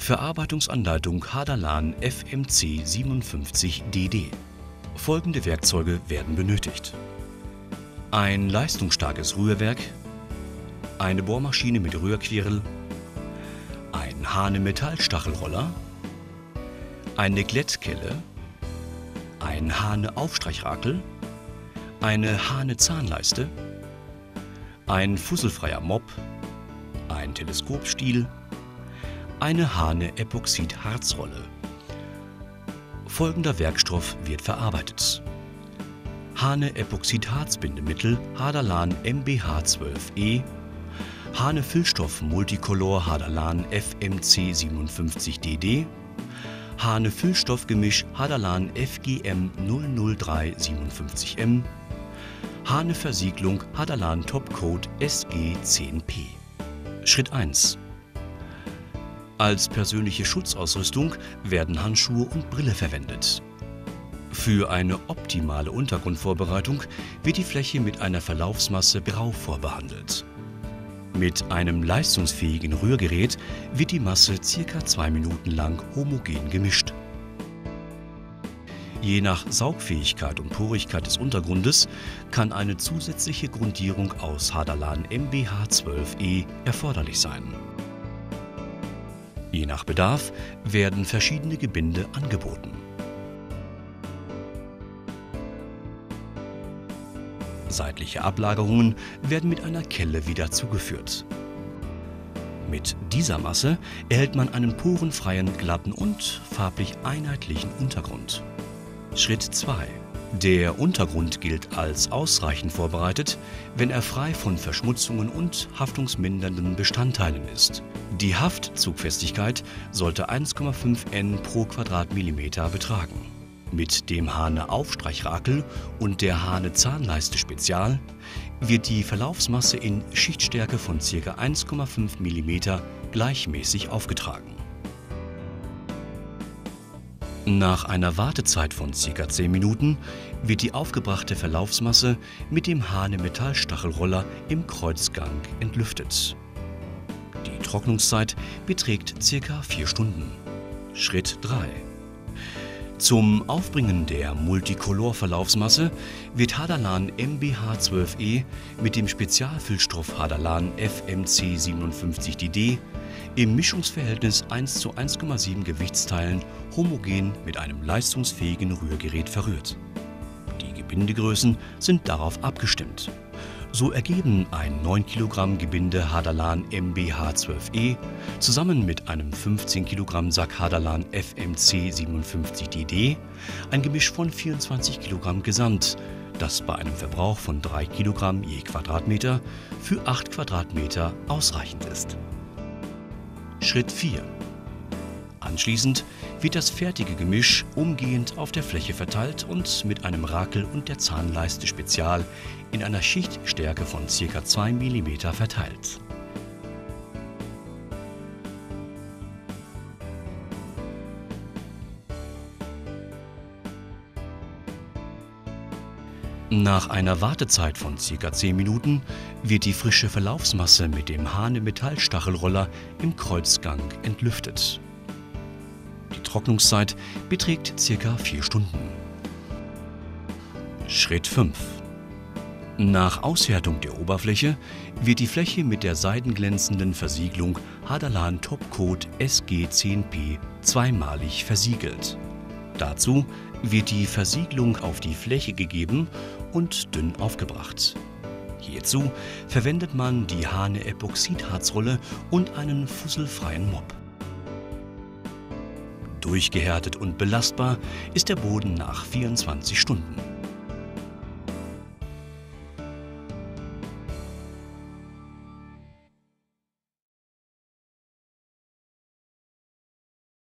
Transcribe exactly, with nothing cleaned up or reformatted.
Verarbeitungsanleitung Haderlan F M C siebenundfünfzig D D. Folgende Werkzeuge werden benötigt: ein leistungsstarkes Rührwerk, eine Bohrmaschine mit Rührquirl, ein Hahne-Metallstachelroller, eine Glättkelle, ein Hahne-Aufstreichrakel, eine Hahne-Zahnleiste, ein fusselfreier Mob, ein Teleskopstiel, eine Hahne-Epoxid-Harzrolle. Folgender Werkstoff wird verarbeitet: Hahne-Epoxid-Harzbindemittel Haderlan M B H zwölf E, Hahne-Füllstoff Multicolor Haderlan F M C siebenundfünfzig D D, Hahne-Füllstoffgemisch Haderlan F G M null null drei siebenundfünfzig M, Hahne-Versiegelung Haderlan Topcoat S G zehn P. Schritt eins. Als persönliche Schutzausrüstung werden Handschuhe und Brille verwendet. Für eine optimale Untergrundvorbereitung wird die Fläche mit einer Verlaufsmasse Grau vorbehandelt. Mit einem leistungsfähigen Rührgerät wird die Masse ca. zwei Minuten lang homogen gemischt. Je nach Saugfähigkeit und Porigkeit des Untergrundes kann eine zusätzliche Grundierung aus Haderlan M B H zwölf E erforderlich sein. Je nach Bedarf werden verschiedene Gebinde angeboten. Seitliche Ablagerungen werden mit einer Kelle wieder zugeführt. Mit dieser Masse erhält man einen porenfreien, glatten und farblich einheitlichen Untergrund. Schritt zwei. Der Untergrund gilt als ausreichend vorbereitet, wenn er frei von Verschmutzungen und haftungsmindernden Bestandteilen ist. Die Haftzugfestigkeit sollte eins Komma fünf N pro Quadratmillimeter betragen. Mit dem Hahne-Aufstreichrakel und der Hahne-Zahnleiste Spezial wird die Verlaufsmasse in Schichtstärke von ca. eins Komma fünf Millimeter gleichmäßig aufgetragen. Nach einer Wartezeit von ca. zehn Minuten wird die aufgebrachte Verlaufsmasse mit dem Hahne-Metallstachelroller im Kreuzgang entlüftet. Die Trocknungszeit beträgt ca. vier Stunden. Schritt drei. Zum Aufbringen der Multicolor-Verlaufsmasse wird Haderlan M B H zwölf E mit dem Spezialfüllstoff Haderlan F M C siebenundfünfzig D D im Mischungsverhältnis eins zu eins Komma sieben Gewichtsteilen homogen mit einem leistungsfähigen Rührgerät verrührt. Die Gebindegrößen sind darauf abgestimmt. So ergeben ein neun Kilogramm Gebinde Haderlan M B H zwölf E zusammen mit einem fünfzehn Kilogramm Sack Haderlan F M C siebenundfünfzig D D ein Gemisch von vierundzwanzig Kilogramm Gesamt, das bei einem Verbrauch von drei Kilogramm je Quadratmeter für acht Quadratmeter ausreichend ist. Schritt vier. Anschließend wird das fertige Gemisch umgehend auf der Fläche verteilt und mit einem Rakel und der Zahnleiste Spezial in einer Schichtstärke von ca. zwei Millimeter verteilt. Nach einer Wartezeit von ca. zehn Minuten wird die frische Verlaufsmasse mit dem Hahne-Metallstachelroller im Kreuzgang entlüftet. Die Trocknungszeit beträgt ca. vier Stunden. Schritt fünf. Nach Aushärtung der Oberfläche wird die Fläche mit der seidenglänzenden Versiegelung Haderlan Topcoat S G zehn P zweimalig versiegelt. Dazu wird die Versiegelung auf die Fläche gegeben und dünn aufgebracht. Hierzu verwendet man die Hahne-Epoxid-Harzrolle und einen fusselfreien Mob. Durchgehärtet und belastbar ist der Boden nach vierundzwanzig Stunden.